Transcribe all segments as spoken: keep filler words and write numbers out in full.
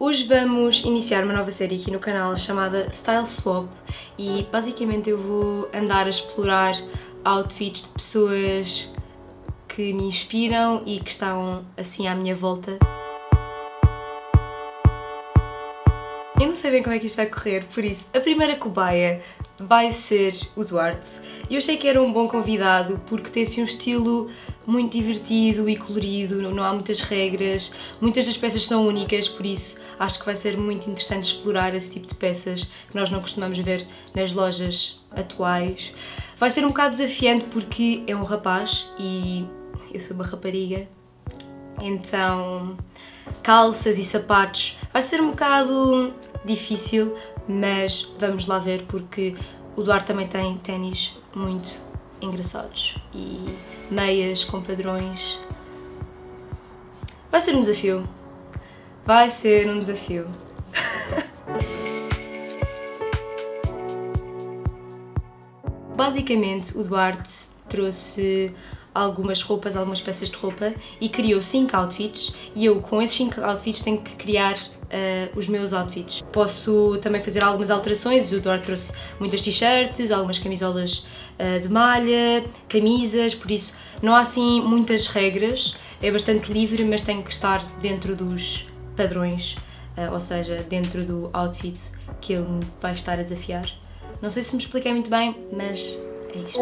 Hoje vamos iniciar uma nova série aqui no canal chamada Style Swap e basicamente eu vou andar a explorar outfits de pessoas que me inspiram e que estão assim à minha volta. Eu não sei bem como é que isto vai correr, por isso a primeira cobaia vai ser o Duarte. Eu achei que era um bom convidado porque tem assim um estilo muito divertido e colorido, não há muitas regras, muitas das peças são únicas, por isso acho que vai ser muito interessante explorar esse tipo de peças que nós não costumamos ver nas lojas atuais. Vai ser um bocado desafiante porque é um rapaz e eu sou uma rapariga, então calças e sapatos vai ser um bocado difícil, mas vamos lá ver porque o Duarte também tem ténis muito engraçados e meias com padrões. Vai ser um desafio. Vai ser um desafio. Basicamente, o Duarte trouxe algumas roupas, algumas peças de roupa e criou cinco outfits e eu com esses cinco outfits tenho que criar uh, os meus outfits. Posso também fazer algumas alterações, o Duarte trouxe muitas t-shirts, algumas camisolas uh, de malha, camisas, por isso não há assim muitas regras, é bastante livre, mas tem que estar dentro dos padrões, uh, ou seja, dentro do outfit que ele me vai estar a desafiar. Não sei se me expliquei muito bem, mas é isto.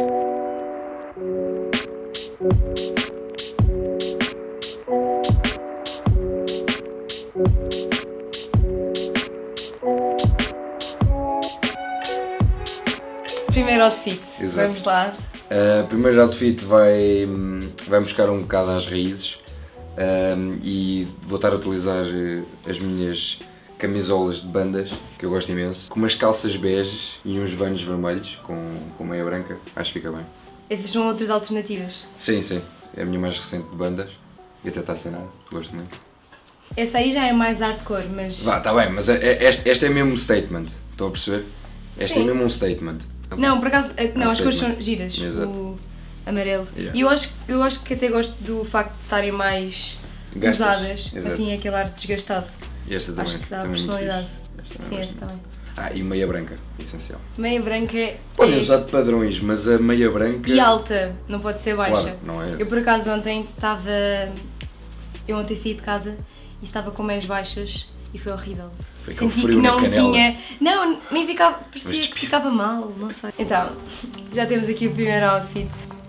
Primeiro outfit, exato. Vamos lá. Uh, primeiro outfit vai, vai buscar um bocado às raízes um, e vou estar a utilizar as minhas camisolas de bandas, que eu gosto imenso, com umas calças beges e uns vanos vermelhos com, com meia branca, acho que fica bem. Essas são outras alternativas? Sim, sim, é a minha mais recente de bandas e até está sem nada, gosto muito. Essa aí já é mais hardcore, mas... Vá, está bem, mas é, é, esta, esta é mesmo um statement, estão a perceber? Esta sim. é mesmo um statement. Não, por acaso, não, um as cores são giras, exato. O amarelo. Yeah. E eu acho, eu acho que até gosto do facto de estarem mais Gastas. usadas, Exato. assim, aquele ar desgastado. E esta também, acho que dá também personalidade. Esta Sim, essa também. Ah, e meia branca, essencial. Meia branca é... Podem usar de padrões, mas a meia branca... E alta, não pode ser baixa. Claro, não é. Eu por acaso ontem estava... Eu ontem saí de casa e estava com meias baixas e foi horrível. Foi Senti frio que não na canela. tinha... Não, nem ficava... Parecia Mas que ficava mal, não sei. Então, já temos aqui o primeiro outfit.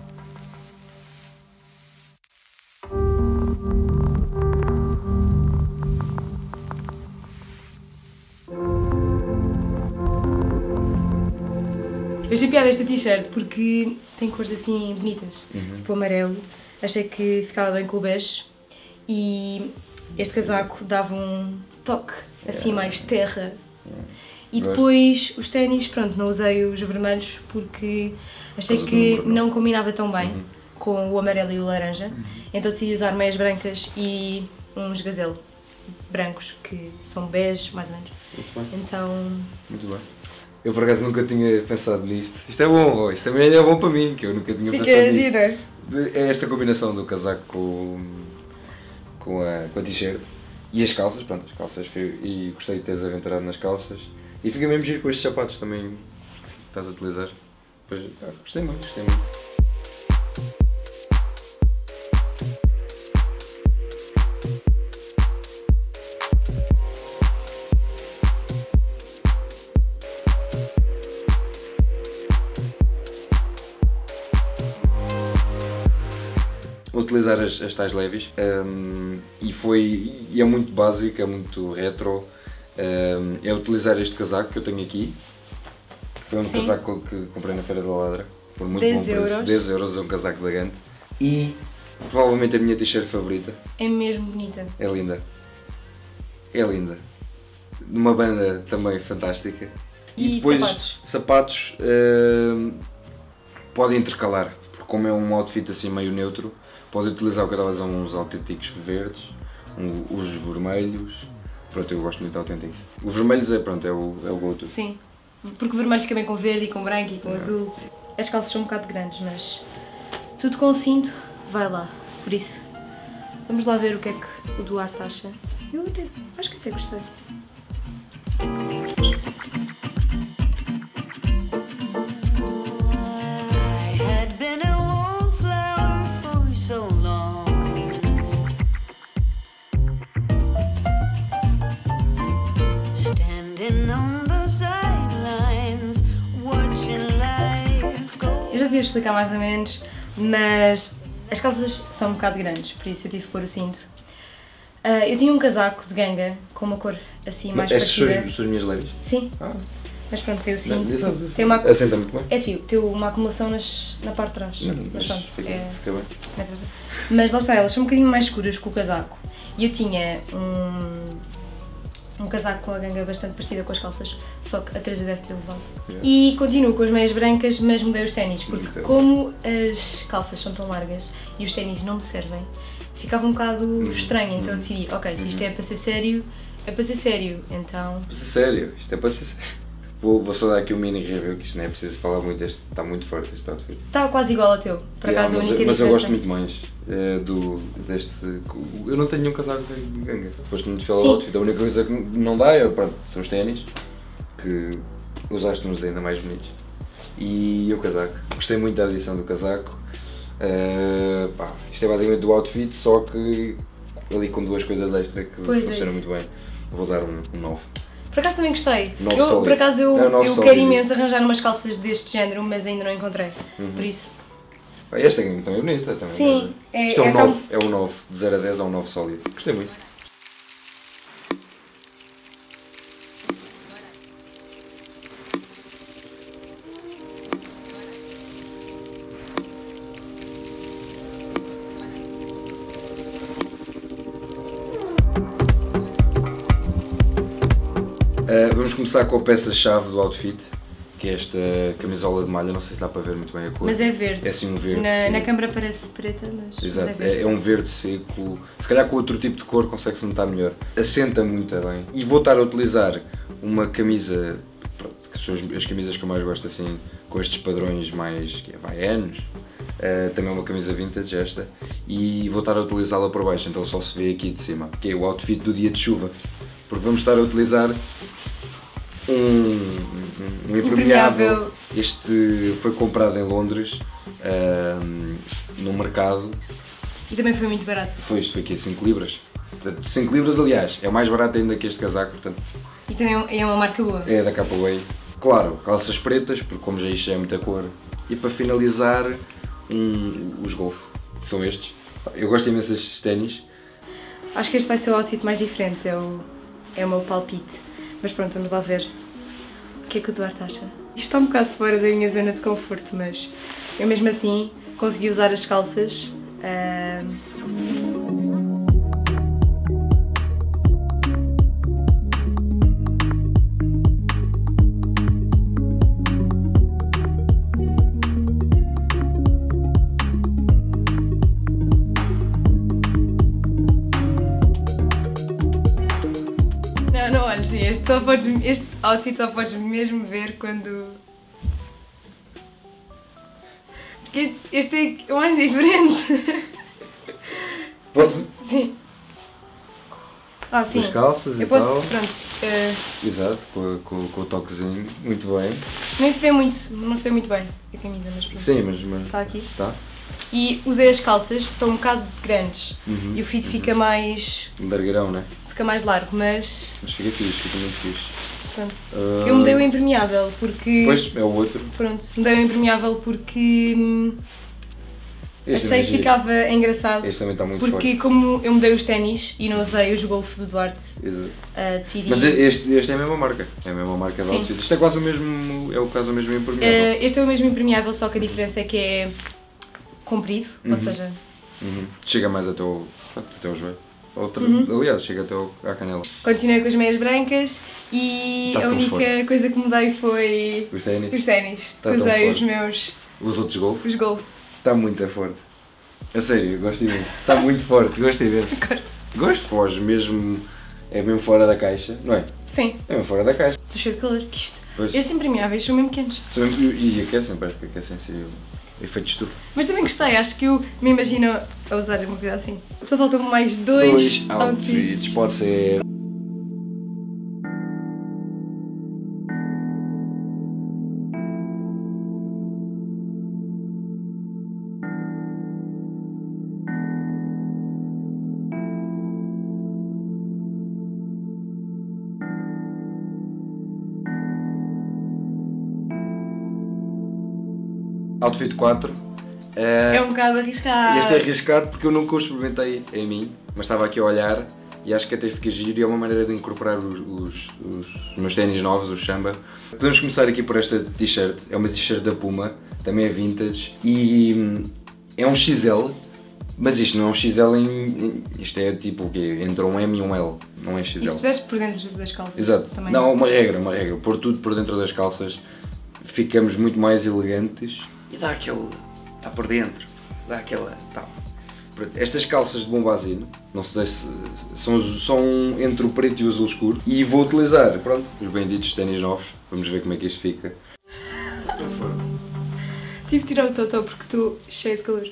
Eu achei piada esta t-shirt porque tem cores assim bonitas, uhum. tipo amarelo, achei que ficava bem com o bege e este casaco dava um toque assim yeah. mais terra. Yeah. E depois os ténis, pronto, não usei os vermelhos porque achei que não combinava tão bem uhum. com o amarelo e o laranja, uhum. então decidi usar meias brancas e uns gazelle brancos que são bege mais ou menos. Muito bem. Então... Muito bem. Eu por acaso nunca tinha pensado nisto. Isto é bom, isto também é bom para mim, que eu nunca tinha Fica pensado nisto. gira. É esta combinação do casaco com, com a, com a t-shirt e as calças, pronto, as calças, e gostei de teres aventurado nas calças. E fica mesmo giro com estes sapatos também que estás a utilizar. Pois, ah, gostei muito, gostei muito. Utilizar as, as tais levis um, e foi e é muito básico, é muito retro, um, é utilizar este casaco que eu tenho aqui, que foi um Sim. casaco que comprei na Feira da Ladra, por muito bom preço, dez euros é um casaco da Gante e provavelmente a minha t-shirt favorita. É mesmo bonita. É linda, é linda, de uma banda também fantástica. E, e depois sapatos, sapatos um, podem intercalar, porque como é um outfit assim meio neutro, pode utilizar o que eu estava a dizer, uns autênticos verdes, um, os vermelhos, pronto, eu gosto muito de autênticos. Os vermelhos é, pronto, é o, é o go-to. Sim, porque o vermelho fica bem com verde e com branco e com é. azul. As calças são um bocado grandes, mas tudo com cinto vai lá, por isso vamos lá ver o que é que o Duarte acha. Eu até, acho que até gostei. ia explicar mais ou menos, mas as calças são um bocado grandes, por isso eu tive que pôr o cinto. Uh, eu tinha um casaco de ganga com uma cor assim mais Estas parecida. Estas são as minhas leves? Sim. Ah. Mas pronto, tem o cinto. Não, tem uma... Assenta muito bem. É sim, tem uma acumulação nas... na parte de trás. Não, mas, mas pronto, fica, é... fica bem. Mas lá está, elas são um bocadinho mais escuras que o casaco. E eu tinha um, um casaco com a ganga bastante parecida com as calças, só que a Teresa deve ter levado. Yeah. E continuo com as meias brancas, mas mudei os ténis, porque Muito como bem. As calças são tão largas e os ténis não me servem, ficava um bocado hum. estranho, então eu decidi, ok, se isto é para ser sério, é para ser sério, então... Para ser sério, isto é para ser sério. Vou, vou só dar aqui um mini review, que isto não é preciso falar muito, este, está muito forte este outfit. Está quase igual ao teu, por yeah, acaso mas, a única mas diferença... eu gosto muito mais é, do, deste... Eu não tenho nenhum casaco de ganga. Foste muito fiel ao outfit, a única coisa que não dá é, pronto, são os ténis, que usaste-nos ainda mais bonitos. E o casaco, gostei muito da adição do casaco. Uh, pá, isto é basicamente do outfit, só que ali com duas coisas extra que pois funcionam é muito bem. Vou dar um, um nove. Por acaso também gostei. Eu, por acaso eu, é eu quero imenso arranjar umas calças deste género, mas ainda não encontrei. Uhum. Por isso. Esta também é bonita. Também, sim. É, Isto é, é um nove, é um nove. De zero a dez é um nove sólido. Gostei muito. Uh, vamos começar com a peça-chave do outfit, que é esta camisola de malha, não sei se dá para ver muito bem a cor. Mas é verde. É assim um verde Na, na câmara parece preta, mas Exato, mas é, verde. É, é um verde seco, se calhar com outro tipo de cor consegue-se notar melhor. Assenta muito bem. E vou estar a utilizar uma camisa, pronto, que são as camisas que eu mais gosto assim, com estes padrões mais que é, havaianos. Uh, também é uma camisa vintage esta, e vou estar a utilizá-la por baixo, então só se vê aqui de cima, que é o outfit do dia de chuva. Porque vamos estar a utilizar um, um, um impermeável. impermeável. Este foi comprado em Londres, uh, no mercado. E também foi muito barato. Foi, isto foi aqui a cinco libras. cinco libras, aliás, é mais barato ainda que este casaco, portanto. E também é uma marca boa. É da Capaway. Claro, calças pretas, porque como já isto é muita cor. E para finalizar, um, os Golf, que são estes. Eu gosto imenso destes ténis. Acho que este vai ser o outfit mais diferente, é o, é o meu palpite. Mas pronto, vamos lá ver o que é que o Duarte acha. Isto está um bocado fora da minha zona de conforto, mas eu mesmo assim consegui usar as calças. Uh... Não, não olhes, este, só podes, este outfit só podes mesmo ver quando... Porque este, este é o mais diferente. Posso? Sim. Ah, sim. As calças eu e posso, tal. Pronto. Uh... Exato, com, com, com o toquezinho, muito bem. Nem se vê muito, não se vê muito bem a camisa, mas pronto. Sim, mas... mas... Está aqui. Está. E usei as calças, estão um bocado grandes. Uhum, e o fit uhum. fica mais... largueirão, não é? Fica mais largo, mas... Mas fica fixe, fica muito fixe. Pronto. Uh... Eu mudei o impermeável porque... Pois, é o outro. Pronto, mudei o impermeável porque... Hum, achei que ficava engraçado. Este também está muito porque forte. Porque como eu mudei os ténis e não usei os Golf do Duarte, Exato. Uh, decidi... Mas este, este é a mesma marca. É a mesma marca de Sim. outfit. Isto é quase o mesmo... é o quase o mesmo impermeável. Uh, este é o mesmo impermeável, só que a diferença é que é comprido, uhum. ou seja... Uhum. Chega mais até o, até o joelho. Outra, uhum. Aliás, chega até o, à canela. Continuei com as meias brancas e tá a única forte. coisa que mudei foi... Os ténis. Os ténis. Tá Usei os meus... Os outros Golf? Os Golf. Está muito forte. A sério, gosto imenso. Está muito forte, gosto imenso. Gosto, foge mesmo... É mesmo fora da caixa, não é? Sim. É mesmo fora da caixa. Estou cheio de calor, que isto... Pois. Estes impermeáveis são mesmo quentes. São mesmo... E aquecem, parece que aquecem-se efeito de estufa. Mas também gostei, acho que eu me imagino a usar uma coisa assim. Só faltam mais dois, dois outfits. outfits. Pode ser... Outfit quatro. É um bocado arriscado. Este é arriscado porque eu nunca o experimentei em mim, mas estava aqui a olhar e acho que até fica giro e é uma maneira de incorporar os, os, os meus ténis novos, o Samba. Podemos começar aqui por esta t-shirt, é uma t-shirt da Puma, também é vintage e é um X L, mas isto não é um X L em... isto é tipo o quê? Entre um M e um L, não é X L. E se puseste por dentro das calças? Exato, também. Não, uma regra, uma regra, pôr tudo por dentro das calças, ficamos muito mais elegantes e dá aquele... está por dentro, dá aquela... Tá. Estas calças de bombazino, não sei se são, são entre o preto e o azul escuro e vou utilizar, pronto, os benditos ténis novos, vamos ver como é que isto fica. Tive de tirar o totó porque estou cheio de calor.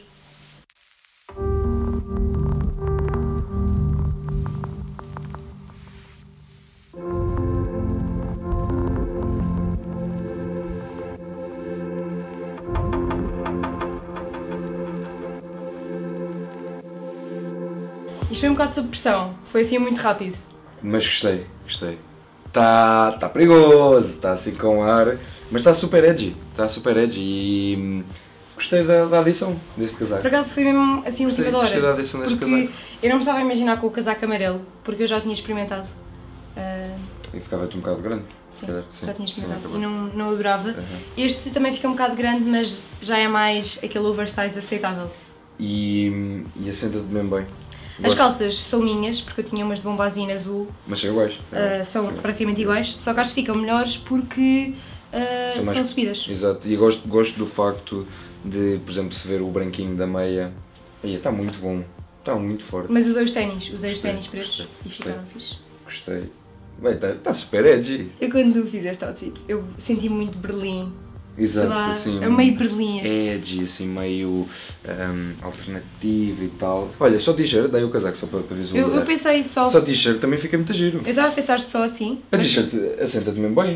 Isto foi um bocado sob pressão, foi assim muito rápido. Mas gostei, gostei. Está tá perigoso, está assim com ar, mas está super edgy, está super edgy e hum, gostei da, da adição deste casaco. Por acaso foi mesmo assim Gostei, motivadora. gostei da adição deste porque casaco. eu não me estava a imaginar com o casaco amarelo, porque eu já o tinha experimentado. Uh, E ficava-te um bocado grande? sim, calhar, sim, já tinha sim, experimentado acabou. e não, não adorava. Uhum. Este também fica um bocado grande, mas já é mais aquele oversize aceitável. E, hum, e assenta-te mesmo bem. As Gosto. calças são minhas, porque eu tinha umas de bombazina azul, Mas são iguais. uh, são Sim. praticamente iguais, só que acho que ficam melhores porque uh, São são, mais- subidas. Exato, e gosto, gosto do facto de, por exemplo, se ver o branquinho da meia. Aí está muito bom, está muito forte. Mas usei os ténis, usei os Gostei, ténis pretos gostei, e gostei. ficaram fixe. Gostei. Bem, está tá super edgy. Eu quando fiz este outfit, eu senti muito Berlim. Exato, Sei lá, assim. é meio Berlim este. Edgy, assim, meio um, alternativo e tal. Olha, só t-shirt, dei o casaco só para, para visualizar. Eu, eu pensei só. Só t-shirt também fica muito giro. Eu estava a pensar só assim. A mas- t-shirt assenta-te mesmo bem.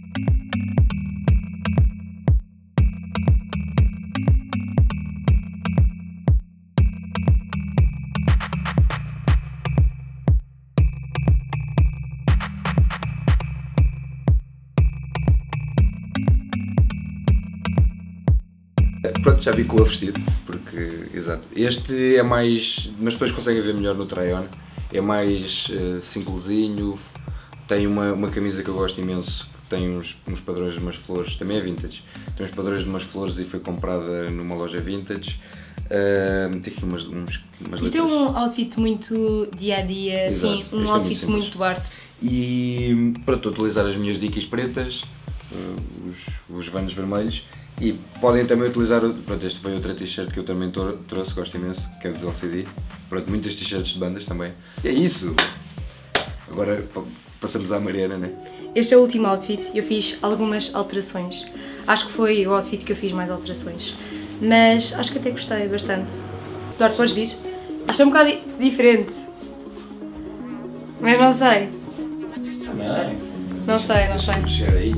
Pronto, já vi com o vestido, porque, exato. Este é mais, mas depois conseguem ver melhor no try-on. É mais uh, simplesinho, tem uma, uma camisa que eu gosto imenso, que tem uns, uns padrões de umas flores, também é vintage. Tem uns padrões de umas flores e foi comprada numa loja vintage. Uh, tem aqui umas, uns, umas Isto é letras. um outfit muito dia a dia, Exato, assim, isto um é muito outfit simples. muito Duarte. E pronto, estou a utilizar as minhas dicas pretas, uh, os, os vanos vermelhos. E podem também utilizar, pronto, este foi outra t-shirt que eu também tor- trouxe, gosto imenso, que é dos L C D. Pronto, muitas t-shirts de bandas também. E é isso! Agora pa- passamos à Mariana, né? Este é o último outfit e eu fiz algumas alterações. Acho que foi o outfit que eu fiz mais alterações. Mas acho que até gostei bastante. Duarte, podes vir? Isto é um bocado di- diferente. Mas não sei. Não sei, não sei. Deixa-me chegar aí.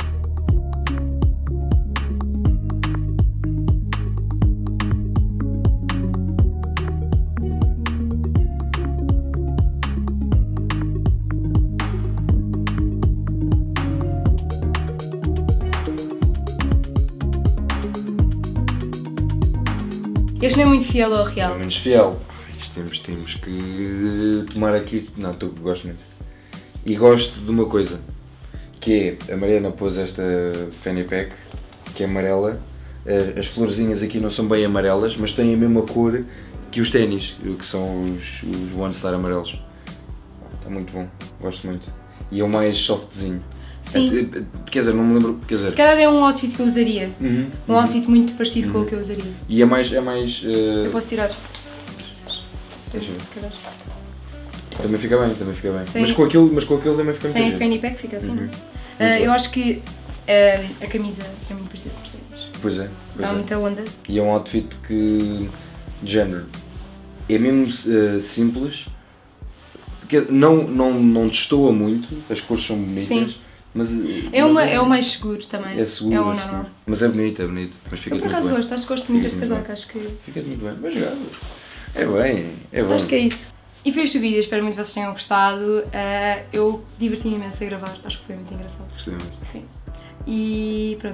Este não é muito fiel ao É real. menos fiel. Isto temos, temos que tomar aqui. Não, tu gosto muito. E gosto de uma coisa, que é a Mariana pôs esta fanny pack, que é amarela. As, as florzinhas aqui não são bem amarelas, mas têm a mesma cor que os ténis, que são os, os One Star amarelos. Está muito bom, gosto muito. E é o mais softzinho. Sim. É, quer dizer, não me lembro. Quer dizer, Se calhar é um outfit que eu usaria. Uhum, Um uhum. outfit muito parecido com Uhum. o que eu usaria. E é mais. É mais uh, Eu posso tirar. Deixa eu ver. Se calhar. Também fica bem, também fica bem. Sem- Mas com aquilo, mas com aquilo também fica muito Sem giro. fanny pack fica assim, Uhum. não é? Ah, eu acho que ah, a camisa é muito parecida com os ténis. Pois é, pois Há é. muita onda. E é um outfit que, de género, é mesmo uh, simples, porque não, não, não destoa muito, as cores são bonitas, Sim. mas, É, mas uma, é o mais seguro também. é seguro, é o é normal. seguro. Mas é bonito, é bonito, mas Eu fica-te por muito acaso bem. gosto, acho que gosto muito deste Fica-te muito casaco, acho que, Fica-te muito bem, bem jogado. É bem, é bom. acho que é isso. E foi este o vídeo, espero muito que vocês tenham gostado. Ah, eu diverti-me imenso a gravar, acho que foi muito engraçado. Gostei muito. Sim. E pronto.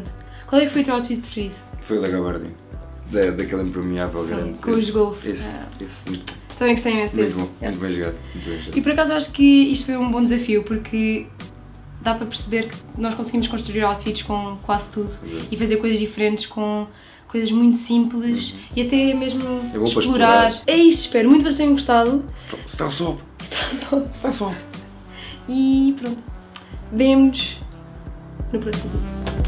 Qual é que foi o teu outfit preferido? Foi o da gabardine. Da, daquele impermeável Sim, grande. com os golfos. Esse, Ah. esse, muito bom. Também gostei imenso Muito desse. bom, Yeah. muito bem jogado. Muito bem jogado. E por acaso eu acho que isto foi um bom desafio, porque dá para perceber que nós conseguimos construir outfits com quase tudo Exato. e fazer coisas diferentes com coisas muito simples Uhum. e até mesmo É bom para explorar. explorar. É isto, espero muito que vocês tenham gostado. Está, está só. Está só. Está só. E pronto. Vemo-nos no próximo vídeo.